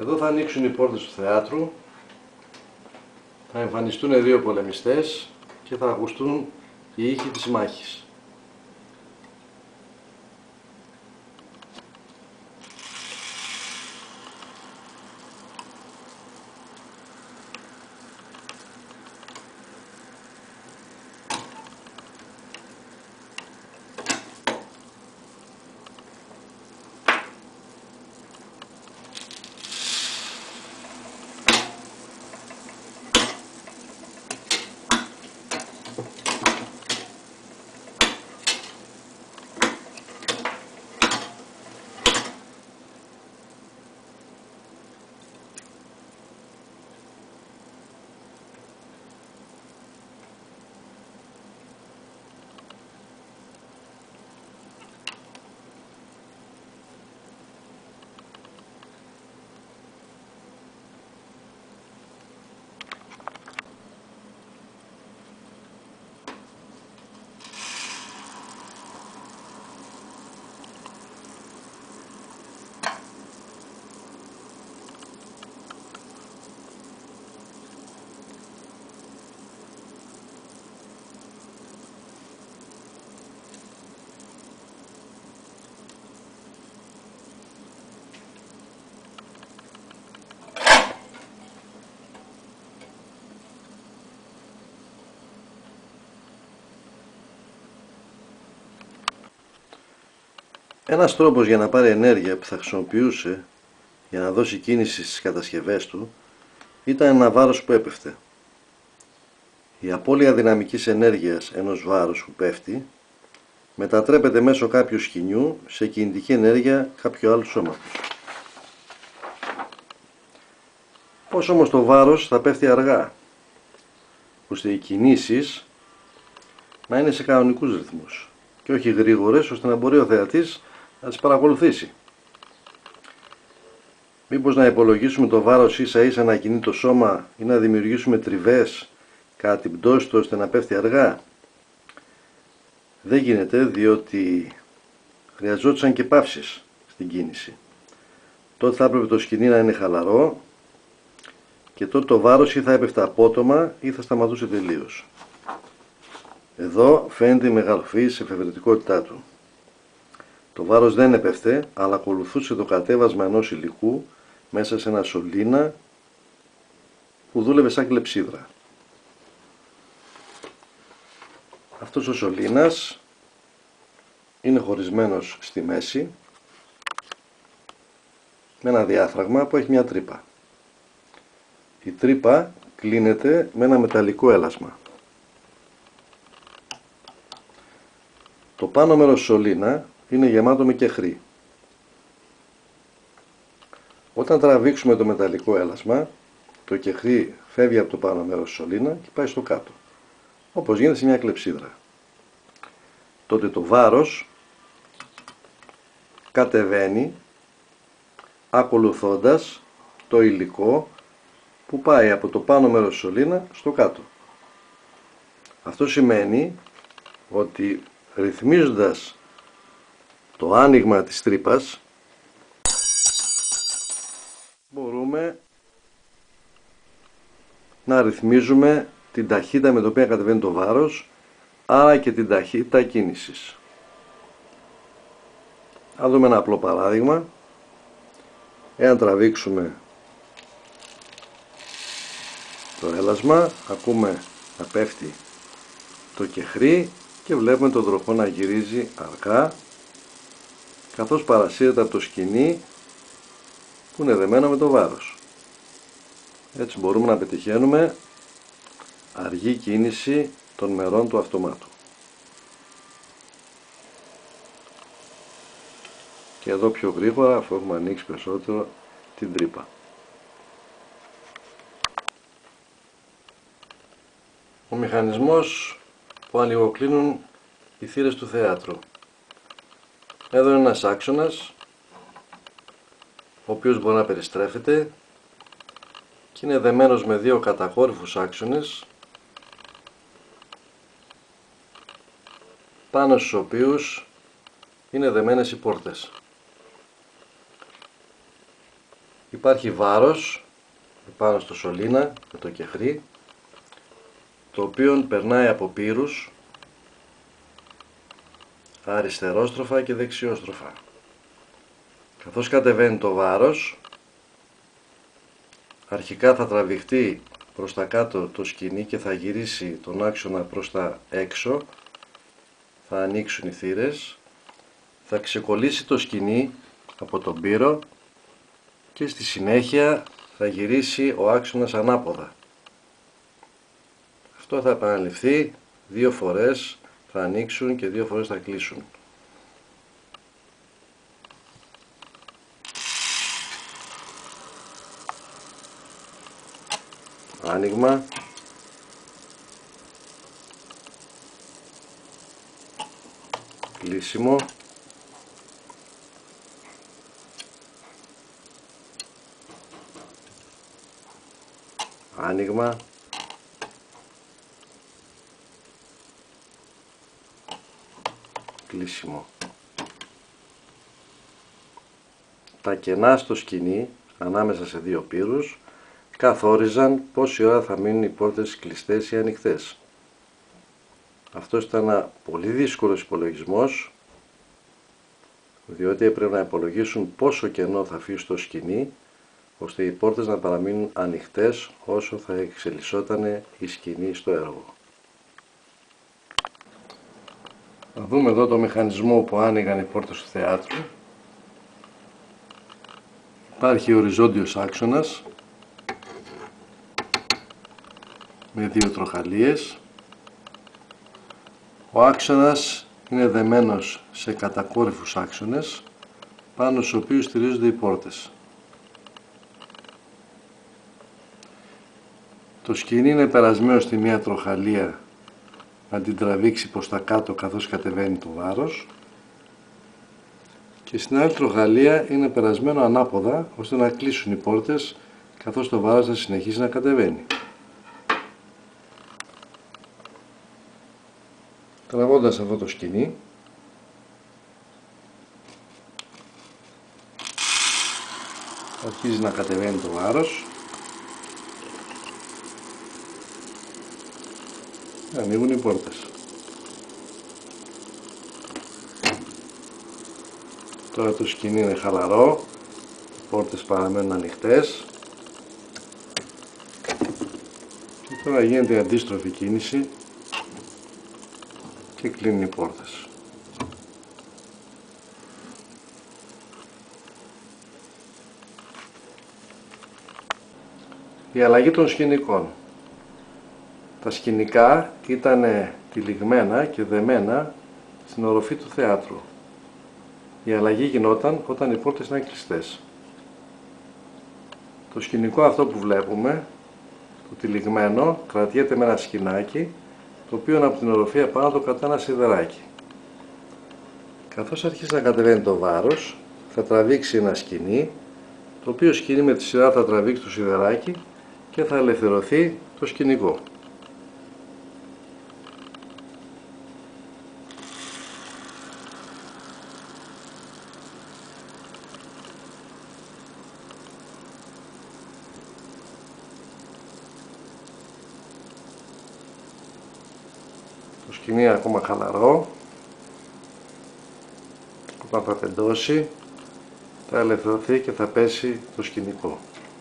Εδώ θα ανοίξουν οι πόρτες του θεάτρου, θα εμφανιστούν δύο πολεμιστές και θα ακουστούν οι ήχοι της μάχης. Ένας τρόπος για να πάρει ενέργεια που θα χρησιμοποιούσε για να δώσει κίνηση στις κατασκευές του ήταν ένα βάρος που έπεφτε. Η απώλεια δυναμικής ενέργειας ενός βάρους που πέφτει μετατρέπεται μέσω κάποιου σκηνιού σε κινητική ενέργεια κάποιου άλλου σώματος. Πώς όμως το βάρος θα πέφτει αργά, ώστε οι κινήσεις να είναι σε κανονικούς ρυθμούς και όχι γρήγορες, ώστε να μπορεί ο θεατής να τις παρακολουθήσει. Μήπως να υπολογίσουμε το βάρος ίσα ίσα να κινεί το σώμα ή να δημιουργήσουμε τριβές κατά την πτώση του ώστε να πέφτει αργά? Δεν γίνεται, διότι χρειαζόντουσαν και παύσεις στην κίνηση. Τότε θα έπρεπε το σκηνή να είναι χαλαρό και τότε το βάρος ή θα έπεφτε απότομα ή θα σταματούσε τελείως. Εδώ φαίνεται η μεγαλοφυής εφευρετικότητά του. Το βάρος δεν έπεφτε, αλλά ακολουθούσε το κατέβασμα ενός υλικού μέσα σε ένα σωλήνα που δούλευε σαν κλεψίδρα. Αυτός ο σωλήνας είναι χωρισμένος στη μέση με ένα διάφραγμα που έχει μια τρύπα. Η τρύπα κλείνεται με ένα μεταλλικό έλασμα. Το πάνω μέρος του σωλήνα είναι γεμάτο με κεχρί. Όταν τραβήξουμε το μεταλλικό έλασμα, το κεχρί φεύγει από το πάνω μέρος του σωλήνα και πάει στο κάτω, όπως γίνεται σε μια κλεψίδρα. Τότε το βάρος κατεβαίνει ακολουθώντας το υλικό που πάει από το πάνω μέρος του σωλήνα στο κάτω. Αυτό σημαίνει ότι ρυθμίζοντας το άνοιγμα της τρύπας μπορούμε να ρυθμίζουμε την ταχύτητα με την οποία κατεβαίνει το βάρος, άρα και την ταχύτητα κίνησης. Θα δούμε ένα απλό παράδειγμα. Εάν τραβήξουμε το έλασμα, ακούμε να πέφτει το κεχρί και βλέπουμε τον τροχό να γυρίζει αργά, καθώς παρασύρεται από το σκηνή που είναι δεμένο με το βάρος. Έτσι μπορούμε να πετυχαίνουμε αργή κίνηση των μερών του αυτομάτου. Και εδώ πιο γρήγορα, αφού έχουμε ανοίξει περισσότερο την τρύπα. Ο μηχανισμός που ανοιγοκλίνουν οι θύρες του θεάτρου. Εδώ είναι ένας άξονας, ο οποίος μπορεί να περιστρέφεται και είναι δεμένος με δύο κατακόρυφους άξονες, πάνω στους οποίους είναι δεμένες οι πόρτες. Οι υπάρχει βάρος πάνω στο σωλήνα με το κεχρί, το οποίο περνάει από πύρους αριστερόστροφα και δεξιόστροφα. Καθώς κατεβαίνει το βάρος, αρχικά θα τραβηχτεί προς τα κάτω το σκοινί και θα γυρίσει τον άξονα προς τα έξω, θα ανοίξουν οι θύρες, θα ξεκολλήσει το σκοινί από τον πύρο και στη συνέχεια θα γυρίσει ο άξονας ανάποδα. Αυτό θα επαναληφθεί 2 φορές, θα ανοίξουν και 2 φορές θα κλείσουν. Άνοιγμα, κλείσιμο, άνοιγμα, κλείσιμο. Τα κενά στο σκοινί ανάμεσα σε 2 πύρους καθόριζαν πόση ώρα θα μείνουν οι πόρτες κλειστές ή ανοιχτές. Αυτός ήταν ένα πολύ δύσκολος υπολογισμός, διότι έπρεπε να υπολογίσουν πόσο κενό θα αφήσει το σκοινί, ώστε οι πόρτες να παραμείνουν ανοιχτές όσο θα εξελισσόταν η σκοινή στο έργο. Θα δούμε εδώ το μηχανισμό που άνοιγαν οι πόρτες του θεάτρου. Υπάρχει οριζόντιος άξονας με 2 τροχαλίες. Ο άξονας είναι δεμένος σε κατακόρυφους άξονες, πάνω στους οποίους στηρίζονται οι πόρτες. Το σκοινί είναι περασμένο στη μία τροχαλία να την τραβήξει προς τα κάτω καθώς κατεβαίνει το βάρος, και στην άλλη τροχαλία είναι περασμένο ανάποδα ώστε να κλείσουν οι πόρτες καθώς το βάρος θα συνεχίσει να κατεβαίνει. Τραβώντας αυτό το σκοινί, αρχίζει να κατεβαίνει το βάρος, ανοίγουν οι πόρτες. Τώρα το σκοινί είναι χαλαρό, οι πόρτες παραμένουν ανοιχτές και τώρα γίνεται η αντίστροφη κίνηση και κλείνουν οι πόρτες. Η αλλαγή των σκηνικών. Τα σκηνικά ήταν τυλιγμένα και δεμένα στην οροφή του θεάτρου. Η αλλαγή γινόταν όταν οι πόρτες ήταν κλειστές. Το σκηνικό αυτό που βλέπουμε, το τυλιγμένο, κρατιέται με ένα σκηνάκι, το οποίο από την οροφή επάνω το κρατά ένα σιδεράκι. Καθώς αρχίσει να κατεβαίνει το βάρος, θα τραβήξει ένα σκοινί, το οποίο σκοινί με τη σειρά θα τραβήξει το σιδεράκι και θα ελευθερωθεί το σκηνικό. Το σκοινί είναι ακόμα χαλαρό. Όταν θα πεντώσει θα ελευθερωθεί και θα πέσει το σκηνικό.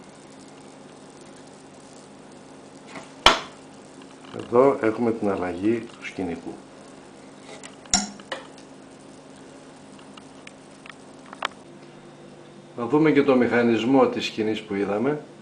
Εδώ έχουμε την αλλαγή του σκηνικού. Θα δούμε και το μηχανισμό της σκηνής που είδαμε.